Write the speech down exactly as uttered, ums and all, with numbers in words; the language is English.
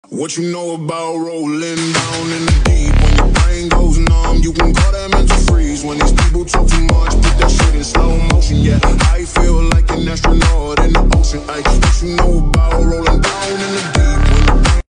What you know about rolling down in the deep? When your brain goes numb, you can call that mental freeze. When these people talk too much, put that shit in slow motion. Yeah, I feel like an astronaut in the ocean. Ay, what you know about